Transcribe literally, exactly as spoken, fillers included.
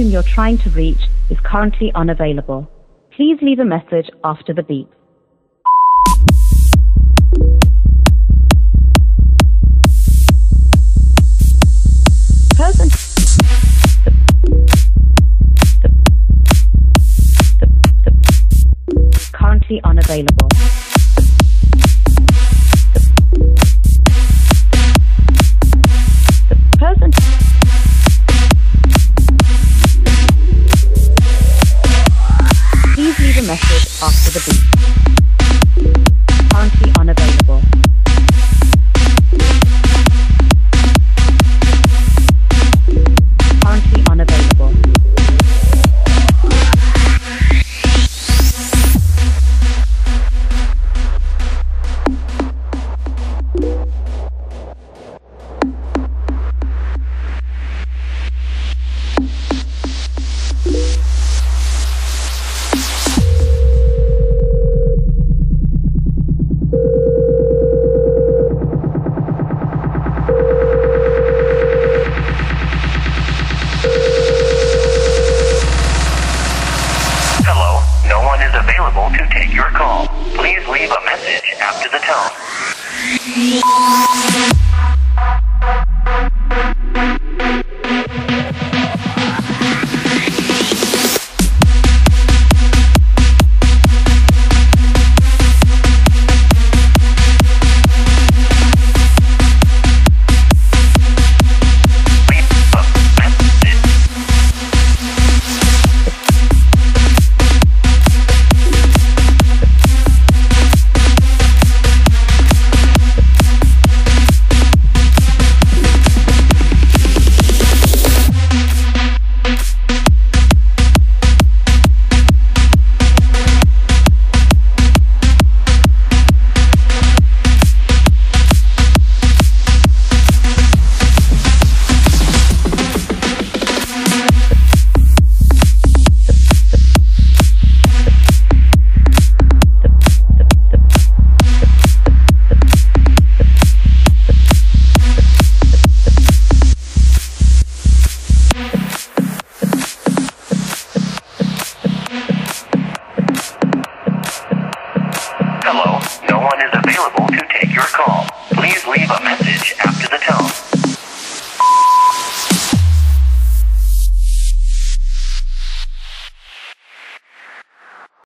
whom you're trying to reach is currently unavailable. Please leave a message after the beep. Person the, the, the, the, currently unavailable. The, the person Please leave a message after the beep. Currently unavailable. Currently unavailable. Available to take your call. Please leave a message after the tone.